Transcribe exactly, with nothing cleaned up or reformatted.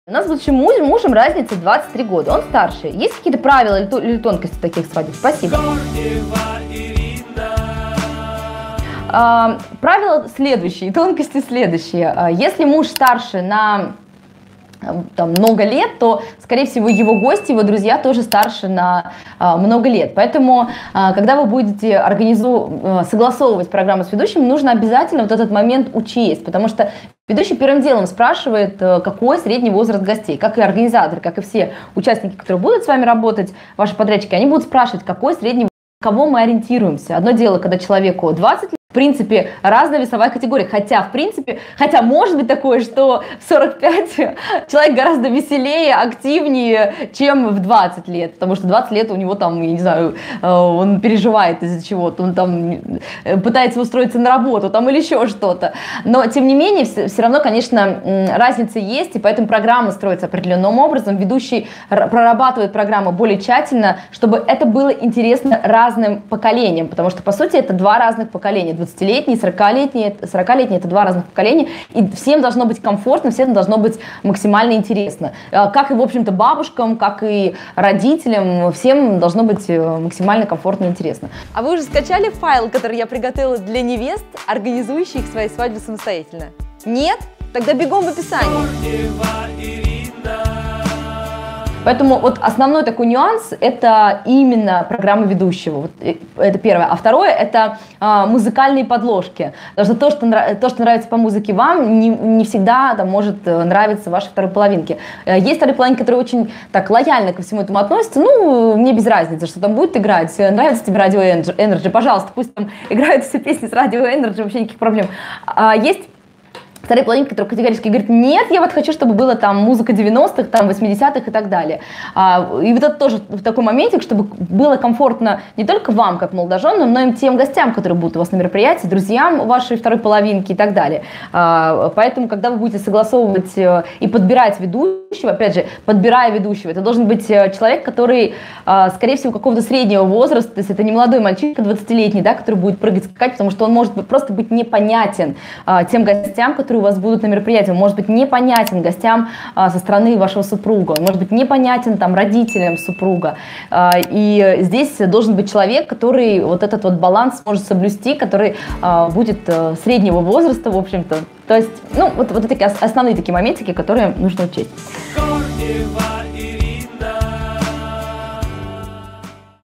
У нас с будущим мужем, мужем разница двадцать три года, он старше. Есть какие-то правила или, или тонкости таких свадеб? Спасибо. А, правила следующие, тонкости следующие. Если муж старше на там, много лет, то, скорее всего, его гости, его друзья тоже старше на а, много лет. Поэтому, а, когда вы будете организовывать, согласовывать программу с ведущим, нужно обязательно вот этот момент учесть, потому что ведущий первым делом спрашивает, какой средний возраст гостей, как и организатор, как и все участники, которые будут с вами работать, ваши подрядчики, они будут спрашивать, какой средний возраст, на кого мы ориентируемся. Одно дело, когда человеку двадцать лет, в принципе, разная весовая категория, хотя, в принципе, хотя может быть такое, что в сорок пять человек гораздо веселее, активнее, чем в двадцать лет, потому что двадцать лет у него там, я не знаю, он переживает из-за чего-то, он там пытается устроиться на работу там или еще что-то, но, тем не менее, все, все равно, конечно, разница есть, и поэтому программа строится определенным образом, ведущий прорабатывает программу более тщательно, чтобы это было интересно разным поколениям, потому что, по сути, это два разных поколения, двадцатилетние, сорокалетние, сорокалетние, это два разных поколения, и всем должно быть комфортно, всем должно быть максимально интересно. Как и, в общем-то, бабушкам, как и родителям, всем должно быть максимально комфортно и интересно. А вы уже скачали файл, который я приготовила для невест, организующих свои свадьбы самостоятельно? Нет? Тогда бегом в описании. Поэтому вот основной такой нюанс – это именно программа ведущего. Вот это первое. А второе – это а, музыкальные подложки. Потому что то, что, то, что нравится по музыке вам, не, не всегда там, может нравиться вашей второй половинке. Есть вторые половинки, которые очень так лояльно ко всему этому относятся. Ну, мне без разницы, что там будет играть. Нравится тебе радио Energy, пожалуйста, пусть там играют все песни с радио Energy, вообще никаких проблем. А есть вторая половинка, которая категорически говорит, нет, я вот хочу, чтобы была там музыка девяностых, там восьмидесятых и так далее. А, и вот это тоже в такой моментик, чтобы было комфортно не только вам, как молодоженам, но и тем гостям, которые будут у вас на мероприятии, друзьям вашей второй половинки и так далее. А, поэтому, когда вы будете согласовывать и подбирать ведущего, опять же, подбирая ведущего, это должен быть человек, который, а, скорее всего, какого-то среднего возраста, то есть это не молодой мальчишка двадцатилетний, да, который будет прыгать, скакать, потому что он может просто быть непонятен а, тем гостям, которые у вас будут на мероприятии, он может быть непонятен гостям а, со стороны вашего супруга, он может быть непонятен там родителям супруга. А, и здесь должен быть человек, который вот этот вот баланс может соблюсти, который а, будет а, среднего возраста, в общем-то. То есть, ну, вот, вот такие основные такие моментики, которые нужно учесть.